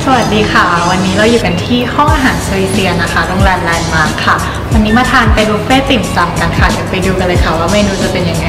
วัสดีค่ะวันนี้เราอยู่กันที่ห้องอาหารสวิเซียนะคะโรงแรมแลนด์มาร์คค่ะวันนี้มาทานเป็นบุฟเฟ่ติ่มซำกันค่ะเดี๋ยวไปดูกันเลยค่ะว่าเมนูจะเป็นยังไง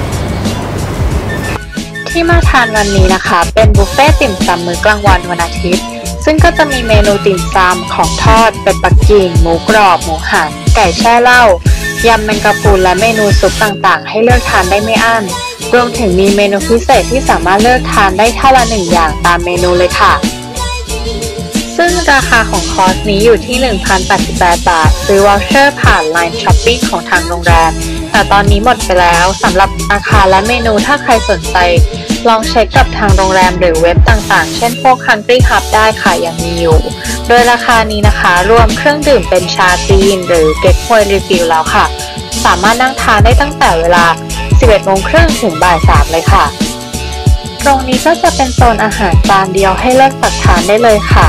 ที่มาทานวันนี้นะคะเป็นบุฟเฟ่ติ่มซำมื้อกลางวันวันอาทิตย์ซึ่งก็จะมีเมนูติ่มซำของทอดเป็ดปักกิ่งหมูกรอบหมูหันไก่แช่เหล้ายำแมงกะพรุนและเมนูซุปต่างๆให้เลือกทานได้ไม่อั้นรวมถึงมีเมนูพิเศษที่สามารถเลือกทานได้ท่าละ1อย่างตามเมนูเลยค่ะซึ่งราคาของคอร์สนี้อยู่ที่ 1,088 บาทซื้อวอเชอร์ผ่าน LINE Shopping ของทางโรงแรมแต่ตอนนี้หมดไปแล้วสำหรับราคาและเมนูถ้าใครสนใจลองเช็คกับทางโรงแรมหรือเว็บต่างๆเช่นพวก Country Hub ได้ค่ะยังมีอยู่โดยราคานี้นะคะรวมเครื่องดื่มเป็นชาจีนหรือเก๊กฮวยรีฟิลแล้วค่ะสามารถนั่งทานได้ตั้งแต่เวลา 11:30 น.ถึงบ่าย 3 เลยค่ะตรงนี้ก็จะเป็นโซนอาหารจานเดียวให้เลือกตักทานได้เลยค่ะ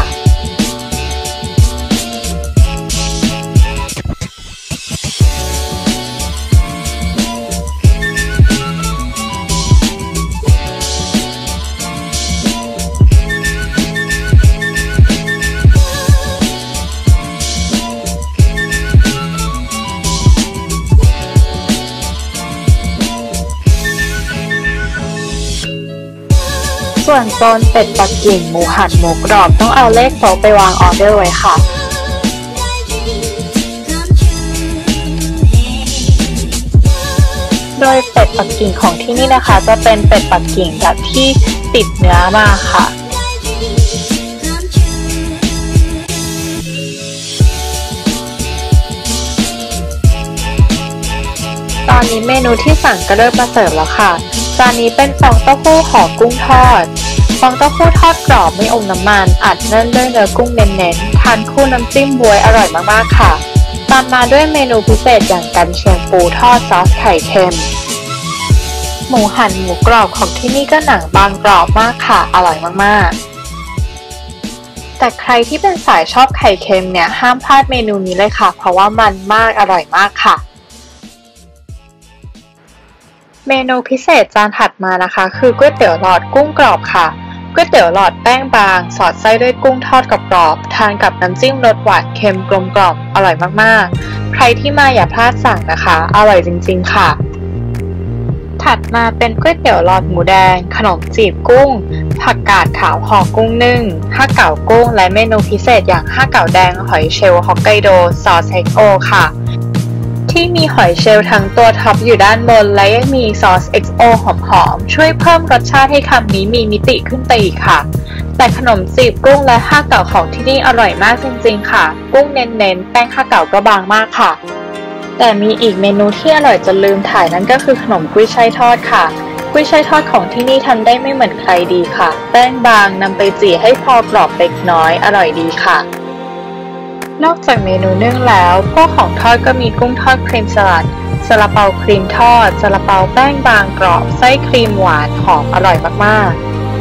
ส่วนโซนเป็ดปักกิ่งหมูหันหมูกรอบต้องเอาเลขโต๊ะไปวางออเดอร์ไว้ค่ะโดยเป็ดปักกิ่งของที่นี่นะคะจะเป็นเป็ดปักกิ่งแบบที่ติดเนื้อมาค่ะตอนนี้เมนูที่สั่งก็เริ่มมาเสิร์ฟแล้วค่ะจานนี้เป็นฟองเต้าหู้ห่อกุ้งทอดฟองเต้าหู้ทอดกรอบไม่อมน้ำมันอัดแน่นด้วยเนื้อกุ้งเน้นๆทานคู่น้ำจิ้มบ๊วยอร่อยมากๆค่ะตามมาด้วยเมนูพิเศษอย่างกันเชียงปูทอดซอสไข่เค็มหมูหั่นหมูกรอบของที่นี่ก็หนังบางกรอบมากค่ะอร่อยมากๆแต่ใครที่เป็นสายชอบไข่เค็มเนี่ยห้ามพลาดเมนูนี้เลยค่ะเพราะว่ามันมากอร่อยมากค่ะเมนูพิเศษจานถัดมานะคะคือก๋วยเตี๋ยวหลอดกุ้งกรอบค่ะก๋วยเตี๋ยวหลอดแป้งบางสอดไส้ด้วยกุ้งทอดกรอบๆทานกับน้ำจิ้มรสหวานเค็มกลมกล่อมอร่อยมากๆใครที่มาอย่าพลาดสั่งนะคะอร่อยจริงๆค่ะถัดมาเป็นก๋วยเตี๋ยวหลอดหมูแดงขนมจีบกุ้งผักกาดขาวห่อกุ้งนึ่งห้าเก๋ากุ้งและเมนูพิเศษอย่างห้าเก๋าแดงหอยเชลล์ฮอกไกโดซอสเฮกโอค่ะที่มีหอยเชลล์ทั้งตัวท็อปอยู่ด้านบนและยังมีซอส XO หอมๆช่วยเพิ่มรสชาติให้คำนี้มีมิติขึ้นไปอีกค่ะแต่ขนมจีบกุ้งและห้าเก๋าของที่นี่อร่อยมากจริงๆค่ะกุ้งเน้นๆแป้งห้าเก๋าก็บางมากค่ะแต่มีอีกเมนูที่อร่อยจนลืมถ่ายนั่นก็คือขนมกุ้ยช่ายทอดค่ะกุ้ยช่ายทอดของที่นี่ทำได้ไม่เหมือนใครดีค่ะแป้งบางนำไปจี่ให้พอกรอบเล็กน้อยอร่อยดีค่ะนอกจากเมนูนึ่งแล้วพวกของทอดก็มีกุ้งทอดครีมสลัดซาลาเปาครีมทอดซาลาเปาแป้งบางกรอบไส้ครีมหวานหอมอร่อยมาก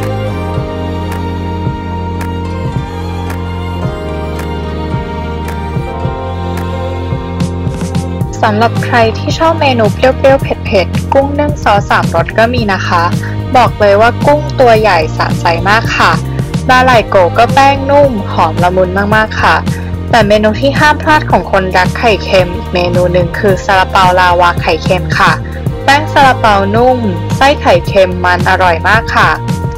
ๆสำหรับใครที่ชอบเมนูเปรี้ยวๆเผ็ดๆกุ้งนึ่งซอส3 รสก็มีนะคะบอกเลยว่ากุ้งตัวใหญ่สะใจมากค่ะปลาไหลโกก็แป้งนุ่มหอมละมุนมากๆค่ะแต่เมนูที่ห้ามพลาดของคนรักไข่เค็มอีกเมนูหนึ่งคือซาลาเปาลาวาไข่เค็มค่ะแป้งซาลาเปานุ่มไส้ไข่เค็มมันอร่อยมากค่ะ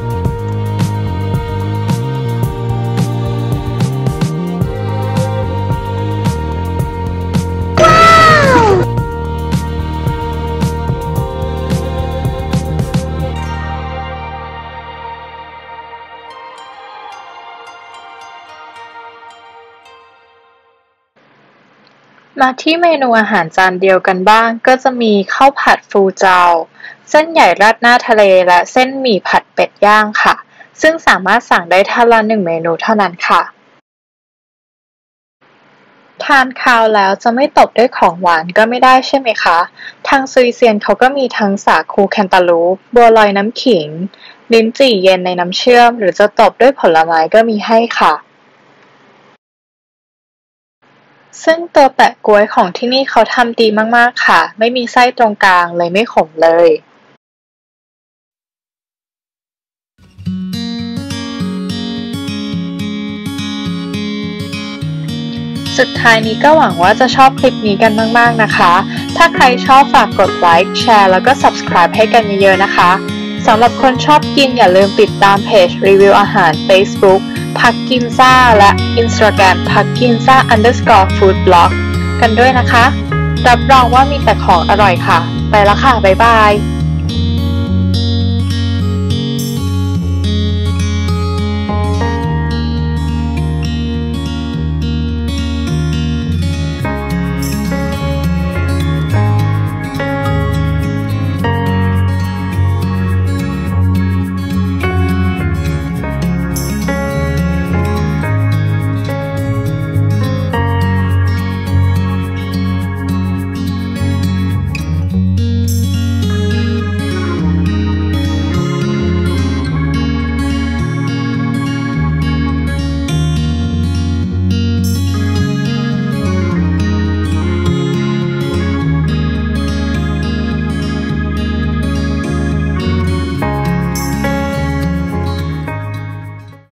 มาที่เมนูอาหารจานเดียวกันบ้างก็จะมีข้าวผัดฟูเจาเส้นใหญ่ราดหน้าทะเลและเส้นหมี่ผัดเป็ดย่างค่ะซึ่งสามารถสั่งได้ท่านละ1 เมนูเท่านั้นค่ะทานคาวแล้วจะไม่ตบด้วยของหวานก็ไม่ได้ใช่ไหมคะทางสวิเซียนเขาก็มีทั้งสาคูแคนตาลูปบัวลอยน้ำขิงลิ้นจี่เย็นในน้ำเชื่อมหรือจะตบด้วยผลไม้ก็มีให้ค่ะซึ่งตัวแปะก๊วยของที่นี่เขาทำดีมากๆค่ะไม่มีไส้ตรงกลางเลยไม่ขมเลยสุดท้ายนี้ก็หวังว่าจะชอบคลิปนี้กันมากๆนะคะ ถ้าใครชอบฝากกดไลค์แชร์แล้วก็ Subscribe ให้กันเยอะๆนะคะสำหรับคนชอบกินอย่าลืมติดตามเพจรีวิวอาหาร Facebook พักกินซ่าและ Instagram พักกินซ่า_foodblog กันด้วยนะคะรับรองว่ามีแต่ของอร่อยค่ะไปแล้วค่ะบ๊ายบาย